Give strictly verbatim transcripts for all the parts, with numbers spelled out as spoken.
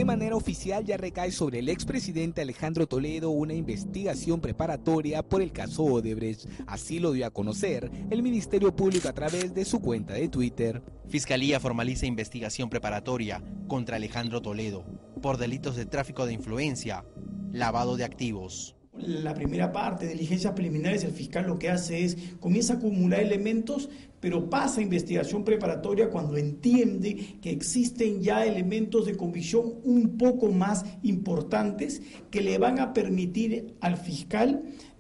De manera oficial ya recae sobre el expresidente Alejandro Toledo una investigación preparatoria por el caso Odebrecht. Así lo dio a conocer el Ministerio Público a través de su cuenta de Twitter. Fiscalía formaliza investigación preparatoria contra Alejandro Toledo por delitos de tráfico de influencia, lavado de activos. La primera parte de diligencias preliminares, el fiscal lo que hace es, comienza a acumular elementos, pero pasa a investigación preparatoria cuando entiende que existen ya elementos de convicción un poco más importantes que le van a permitir al fiscal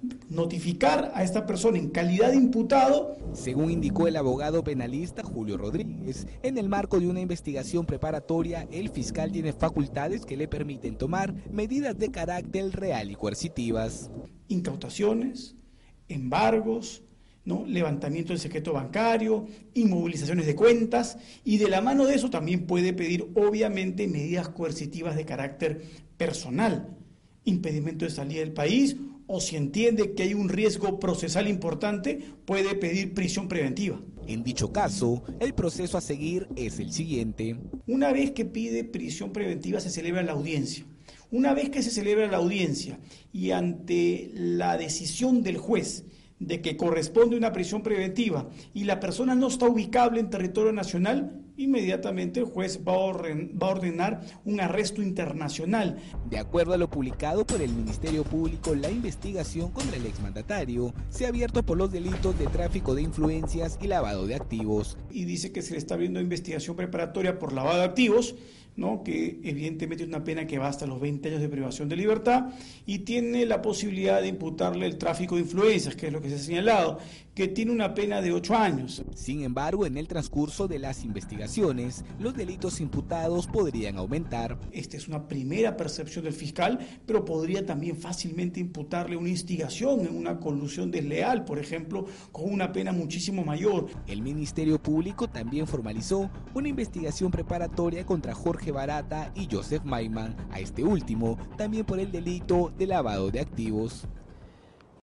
notificar a esta persona en calidad de imputado. Según indicó el abogado penalista Julio Rodríguez, en el marco de una investigación preparatoria, el fiscal tiene facultades que le permiten tomar medidas de carácter real y coercitivas. Incautaciones, embargos, ¿no? Levantamiento del secreto bancario, inmovilizaciones de cuentas, y de la mano de eso también puede pedir obviamente medidas coercitivas de carácter personal, impedimento de salida del país, o si entiende que hay un riesgo procesal importante, puede pedir prisión preventiva. En dicho caso, el proceso a seguir es el siguiente. Una vez que pide prisión preventiva, se celebra la audiencia. Una vez que se celebra la audiencia y ante la decisión del juez de que corresponde una prisión preventiva y la persona no está ubicable en territorio nacional, inmediatamente el juez va a, orden, va a ordenar un arresto internacional. De acuerdo a lo publicado por el Ministerio Público, la investigación contra el exmandatario se ha abierto por los delitos de tráfico de influencias y lavado de activos. Y dice que se le está abriendo investigación preparatoria por lavado de activos, ¿no? Que evidentemente es una pena que va hasta los veinte años de privación de libertad, y tiene la posibilidad de imputarle el tráfico de influencias, que es lo que se ha señalado, que tiene una pena de ocho años. Sin embargo, en el transcurso de las investigaciones, los delitos imputados podrían aumentar. Esta es una primera percepción del fiscal, pero podría también fácilmente imputarle una instigación en una colusión desleal, por ejemplo, con una pena muchísimo mayor. El Ministerio Público también formalizó una investigación preparatoria contra Jorge Barata y Joseph Maiman, a este último también por el delito de lavado de activos.